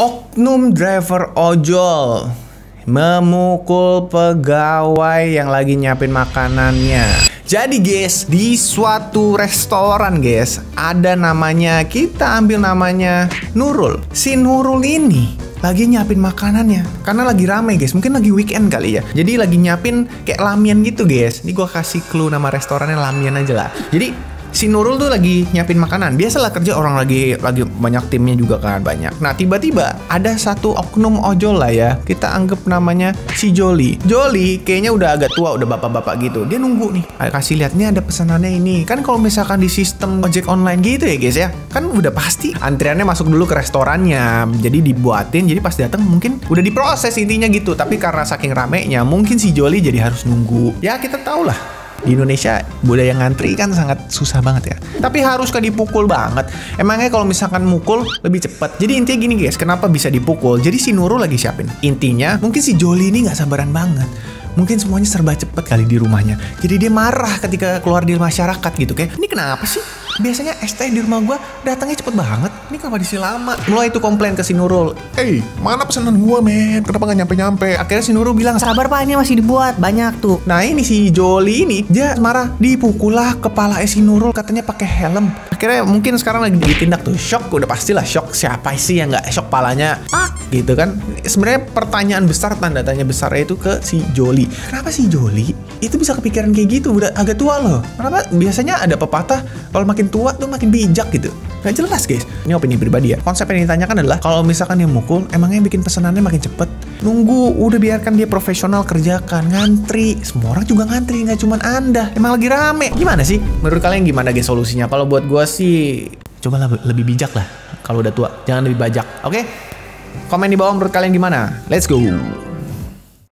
Oknum driver ojol memukul pegawai yang lagi nyiapin makanannya. Jadi guys, di suatu restoran guys, ada namanya, kita ambil namanya Nurul. Si Nurul ini lagi nyiapin makanannya karena lagi rame guys, mungkin lagi weekend kali ya. Jadi lagi nyiapin kayak lamian gitu guys. Ini gue kasih clue, nama restorannya lamian aja lah. Jadi si Nurul tuh lagi nyiapin makanan. Biasalah kerja orang lagi banyak timnya juga kan, banyak. Nah tiba-tiba ada satu oknum ojol lah ya, kita anggap namanya si Joli. Joli kayaknya udah agak tua, udah bapak-bapak gitu. Dia nunggu nih, kasih lihat nih ada pesanannya ini. Kan kalau misalkan di sistem ojek online gitu ya guys ya, kan udah pasti antriannya masuk dulu ke restorannya. Jadi dibuatin, jadi pas datang mungkin udah diproses intinya gitu. Tapi karena saking ramenya, mungkin si Joli jadi harus nunggu. Ya kita tahu lah, di Indonesia budaya ngantri kan sangat susah banget ya. Tapi haruskah dipukul banget? Emangnya kalau misalkan mukul lebih cepat. Jadi intinya gini guys, kenapa bisa dipukul? Jadi si Nurul lagi siapin. Intinya mungkin si Joli ini nggak sabaran banget. Mungkin semuanya serba cepet kali di rumahnya. Jadi dia marah ketika keluar di masyarakat gitu. Kayak, ini kenapa sih? Biasanya ST di rumah gua datangnya cepet banget. Ini kenapa di sini lama? Mulai itu komplain ke si Nurul. Mana pesanan gua men? Kenapa nggak nyampe-nyampe? Akhirnya si Nurul bilang, sabar pak, ini masih dibuat, banyak tuh. Nah ini si Joli ini, dia marah. Dipukul lah kepala si Nurul, katanya pakai helm. Akhirnya mungkin sekarang lagi ditindak tuh. Shock, udah pastilah shock. Siapa sih yang nggak shock palanya? Gitu kan. Sebenarnya pertanyaan besar, tanda tanya besarnya itu ke si Joli. Kenapa si Joli itu bisa kepikiran kayak gitu? Udah agak tua loh. Kenapa biasanya ada pepatah kalau makin tua tuh makin bijak gitu? Gak jelas guys. Ini opini pribadi ya. Konsep yang ditanyakan adalah, kalau misalkan dia mukul, emangnya bikin pesanannya makin cepet? Nunggu, udah biarkan dia profesional kerjakan. Ngantri, semua orang juga ngantri, nggak cuma Anda. Emang lagi rame. Gimana sih? Menurut kalian gimana guys solusinya? Kalau buat gue sih, cobalah lebih bijak lah. Kalau udah tua, jangan lebih bajak. Oke? Komen di bawah menurut kalian gimana? Let's go.